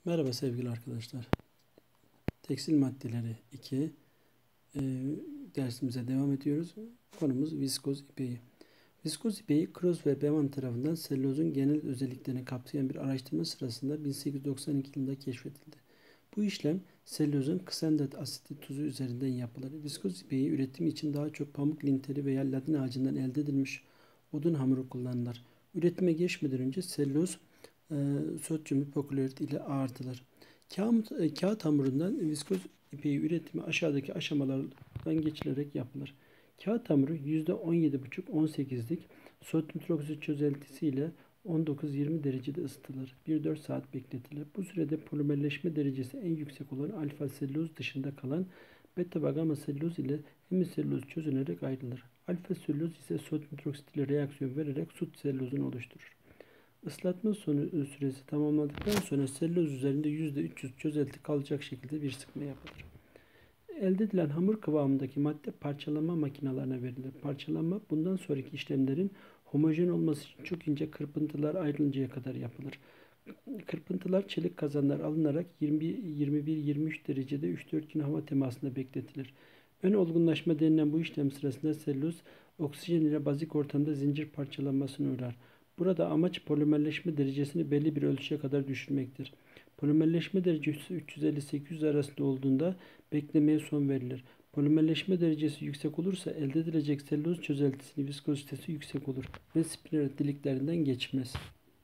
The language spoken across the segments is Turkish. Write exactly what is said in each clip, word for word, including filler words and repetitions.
Merhaba sevgili arkadaşlar. Tekstil maddeleri iki e, dersimize devam ediyoruz. Konumuz viskoz ipeği. Viskoz ipeği Kroos ve Bevan tarafından sellülozun genel özelliklerini kapsayan bir araştırma sırasında bin sekiz yüz doksan iki yılında keşfedildi. Bu işlem sellülozun ksendat asidi tuzu üzerinden yapılır. Viskoz ipeği üretimi için daha çok pamuk linteri veya ladin ağacından elde edilmiş odun hamuru kullanılır. Üretime geçmeden önce sellüloz e, sodyum hipoklorit ile ağırtılır. Kağıt, e, kağıt hamurundan viskoz ipeği üretimi aşağıdaki aşamalardan geçilerek yapılır. Kağıt hamuru yüzde on yedi buçuk on sekizlik sodyum hidroksit çözeltisi ile on dokuz yirmi derecede ısıtılır. bir dört saat bekletilir. Bu sürede polimerleşme derecesi en yüksek olan alfa selüloz dışında kalan beta ve gamma selüloz ile hemiselüloz çözünerek ayrılır. Alfa selüloz ise sodyum hidroksit ile reaksiyon vererek sut selülozunu oluşturur. Islatma sonu süresi tamamladıktan sonra selüloz üzerinde yüzde üç yüz çözelti kalacak şekilde bir sıkma yapılır. Elde edilen hamur kıvamındaki madde parçalama makinelerine verilir. Parçalama bundan sonraki işlemlerin homojen olması için çok ince kırpıntılar ayrılıncaya kadar yapılır. Kırpıntılar çelik kazanlar alınarak yirmi yirmi bir yirmi üç derecede üç dört gün hava temasında bekletilir. Ön olgunlaşma denilen bu işlem sırasında selüloz oksijen ile bazik ortamda zincir parçalanmasına uğrar. Burada amaç polimerleşme derecesini belli bir ölçüye kadar düşürmektir. Polimerleşme derecesi üç yüz elli sekiz yüz arasında olduğunda beklemeye son verilir. Polimerleşme derecesi yüksek olursa elde edilecek selüloz çözeltisinin viskozitesi yüksek olur ve spiral deliklerinden geçmez.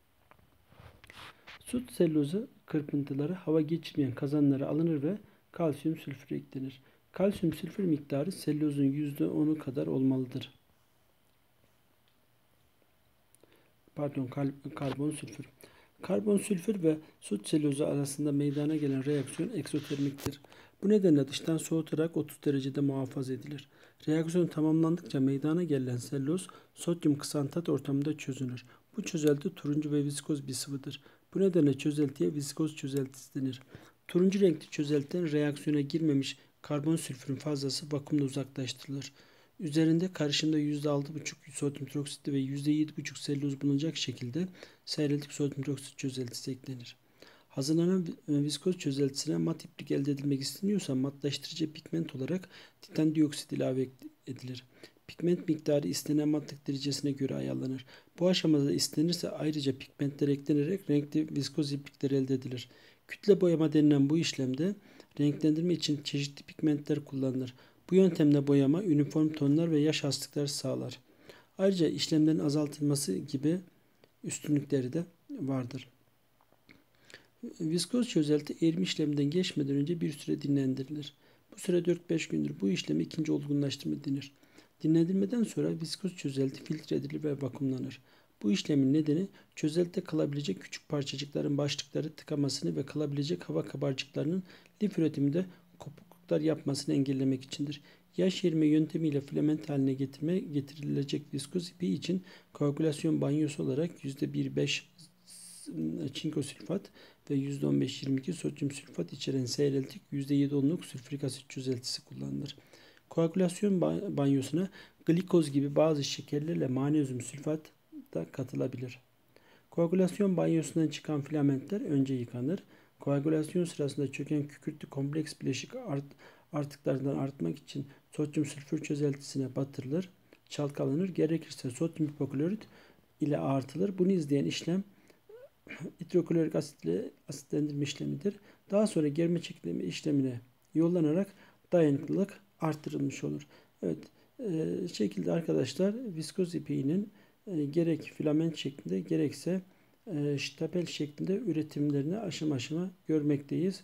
Sut selülozu kırpıntıları hava geçirmeyen kazanlara alınır ve kalsiyum sülfür eklenir. Kalsiyum sülfür miktarı selülozun yüzde onu kadar olmalıdır. Pardon, karbon sülfür. Karbon sülfür ve sut selülozu arasında meydana gelen reaksiyon eksotermiktir. Bu nedenle dıştan soğutularak otuz derecede muhafaza edilir. Reaksiyon tamamlandıkça meydana gelen selüloz sodyum ksantat ortamında çözünür. Bu çözelti turuncu ve viskoz bir sıvıdır. Bu nedenle çözeltiye viskoz çözeltisi denir. Turuncu renkli çözeltiden reaksiyona girmemiş karbon sülfürün fazlası vakumla uzaklaştırılır. Üzerinde karışımda yüzde altı buçuk sodyum hidroksit ve yüzde yedi buçuk selüloz bulunacak şekilde seyreltik sodyum hidroksit çözeltisi eklenir. Hazırlanan viskoz çözeltisine mat iplik elde edilmek isteniyorsa matlaştırıcı pigment olarak titan dioksit ilave edilir. Pigment miktarı istenen matlık derecesine göre ayarlanır. Bu aşamada istenirse ayrıca pigmentler eklenerek renkli viskoz iplikler elde edilir. Kütle boyama denilen bu işlemde renklendirme için çeşitli pigmentler kullanılır. Bu yöntemle boyama, üniform tonlar ve yaş hastıkları sağlar. Ayrıca işlemlerin azaltılması gibi üstünlükleri de vardır. Viskoz çözelti erime işleminden geçmeden önce bir süre dinlendirilir. Bu süre dört beş gündür. Bu işleme ikinci olgunlaştırma denir. Dinlendirmeden sonra viskoz çözelti filtre edilir ve vakumlanır. Bu işlemin nedeni çözeltide kalabilecek küçük parçacıkların başlıkları tıkamasını ve kalabilecek hava kabarcıklarının lif üretiminde kopukluklar yapmasını engellemek içindir. Yaş erime yöntemiyle filament haline getirme getirilecek viskoz ipeği için koagülasyon banyosu olarak yüzde bir virgül beş çinko sülfat ve yüzde on beş yirmi iki sodyum sülfat içeren seyreltik yüzde yedi onluk sülfürik asit çözeltisi kullanılır. Koagülasyon banyosuna glikoz gibi bazı şekerlerle magnezyum sülfat da katılabilir. Koagülasyon banyosundan çıkan filamentler önce yıkanır. Koagülasyon sırasında çöken kükürtlü kompleks bileşik art, artıklarından artmak için sodyum sülfür çözeltisine batırılır, çalkalanır. Gerekirse sodyum hipoklorit ile artılır. Bunu izleyen işlem hidroklorik asitle asitlendirme işlemidir. Daha sonra germe çekilme işlemine yollanarak dayanıklılık artırılmış olur. Evet, e, şekilde arkadaşlar viskoz ipeğinin e, gerek filament şeklinde gerekse e, ştapel şeklinde üretimlerini aşama aşama görmekteyiz.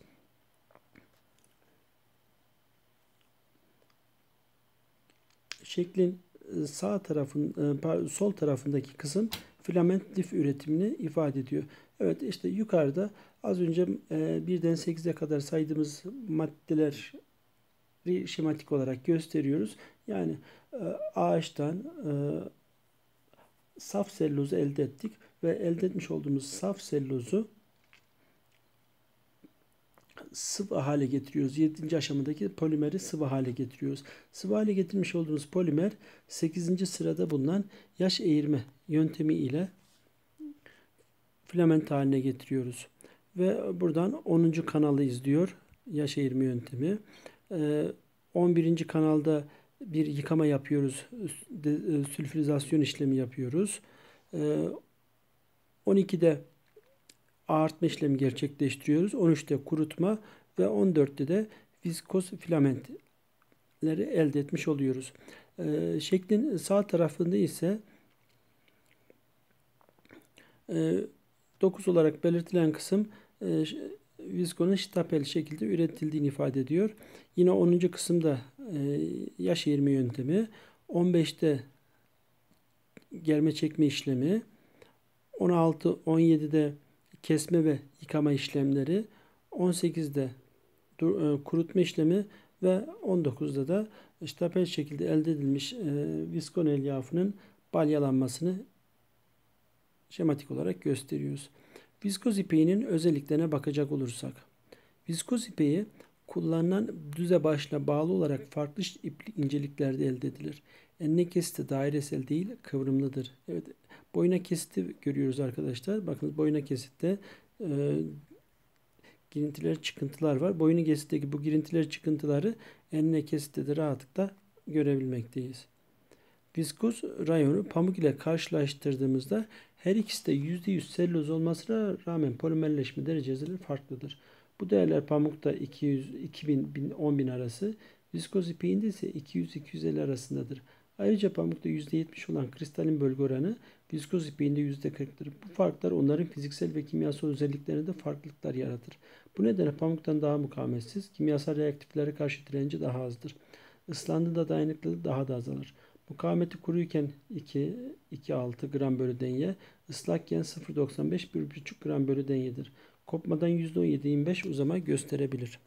Şeklin sağ tarafın sol tarafındaki kısım filament lif üretimini ifade ediyor. Evet, işte yukarıda az önce birden sekize kadar saydığımız maddeleri şematik olarak gösteriyoruz. Yani ağaçtan saf selülozu elde ettik ve elde etmiş olduğumuz saf selülozu sıvı hale getiriyoruz. yedinci aşamadaki polimeri sıvı hale getiriyoruz. Sıvı hale getirmiş olduğumuz polimer sekizinci sırada bulunan yaş eğirme yöntemi ile filament haline getiriyoruz. ve buradan onuncu kanalı izliyor. Yaş eğirme yöntemi. Ee, on birinci kanalda bir yıkama yapıyoruz. De, e, sülfürizasyon işlemi yapıyoruz. Ee, on ikide ağartma işlemi gerçekleştiriyoruz. on üçte kurutma ve on dörtte de viskoz filamentleri elde etmiş oluyoruz. Ee, şeklin sağ tarafında ise e, dokuz olarak belirtilen kısım e, viskonun ştapel şekilde üretildiğini ifade ediyor. Yine onuncu kısımda e, yaş eğirme yöntemi, on beşte germe çekme işlemi, on altı on yedide kesme ve yıkama işlemleri, on sekizde kurutma işlemi ve on dokuzda da ştapel şekilde elde edilmiş e, viskon elyafının balyalanmasını şematik olarak gösteriyoruz. Viskoz ipeğinin özelliklerine bakacak olursak, viskoz ipeği kullanılan düze başla bağlı olarak farklı iplik inceliklerde elde edilir. Enine kesiti dairesel değil, kıvrımlıdır. Evet, boyuna kesiti görüyoruz arkadaşlar. Bakın boyuna kesitte e, girintiler, çıkıntılar var. Boyuna kesitteki bu girintiler, çıkıntıları enine kesitte de rahatlıkla görebilmekteyiz. Viskoz rayonu pamuk ile karşılaştırdığımızda her ikisi de yüzde yüz selüloz olmasına rağmen polimerleşme dereceleri farklıdır. Bu değerler pamukta iki yüz iki bin on bin arası, viskoz ipeğinde ise iki yüz iki yüz elli arasındadır. Ayrıca pamukta yüzde yetmiş olan kristalin bölge oranı viskoz ipeğinde yüzde kırktır. Bu farklar onların fiziksel ve kimyasal özelliklerinde farklılıklar yaratır. Bu nedenle pamuktan daha mukavemetsiz, kimyasal reaktiflere karşı direnci daha azdır. Islandığında dayanıklılığı daha da azalır. Mukavemeti kuruyken iki virgül iki altı gram bölü denye, ıslakken sıfır virgül doksan beş bir buçuk gram bölü denyedir. Kopmadan yüzde on yedi yirmi beş uzama gösterebilir.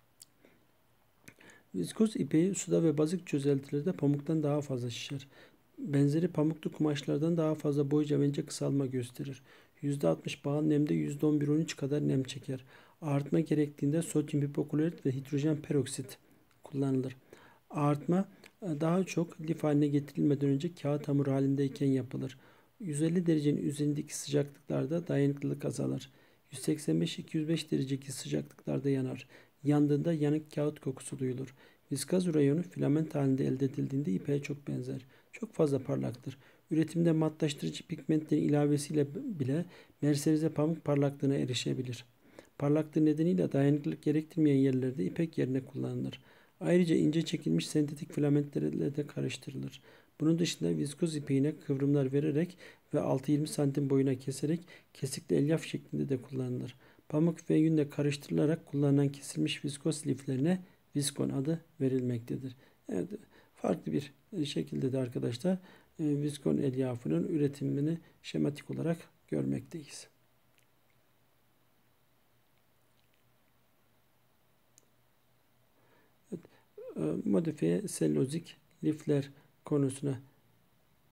Viskoz ipeği suda ve bazik çözeltilerde pamuktan daha fazla şişer. Benzeri pamuklu kumaşlardan daha fazla boyca ve ince kısalma gösterir. yüzde altmış bağıl nemde yüzde on bir on üç kadar nem çeker. Ağartma gerektiğinde sodyum hipoklorit ve hidrojen peroksit kullanılır. Ağartma daha çok lif haline getirilmeden önce kağıt hamur halindeyken yapılır. yüz elli derecenin üzerindeki sıcaklıklarda dayanıklılık azalır. yüz seksen beş iki yüz beş derecedeki sıcaklıklarda yanar. Yandığında yanık kağıt kokusu duyulur. Viskaz rayonu filament halinde elde edildiğinde ipeğe çok benzer. Çok fazla parlaktır. Üretimde matlaştırıcı pigmentlerin ilavesiyle bile merserize pamuk parlaklığına erişebilir. Parlaklığı nedeniyle dayanıklılık gerektirmeyen yerlerde ipek yerine kullanılır. Ayrıca ince çekilmiş sentetik filamentlerle de karıştırılır. Bunun dışında viskoz ipeğine kıvrımlar vererek ve altı yirmi santim boyuna keserek kesikli elyaf şeklinde de kullanılır. Pamuk ve yünle karıştırılarak kullanılan kesilmiş viskoz liflerine viskon adı verilmektedir. Evet, farklı bir şekilde de arkadaşlar viskon elyafının üretimini şematik olarak görmekteyiz. Modifiye selülozik lifler konusuna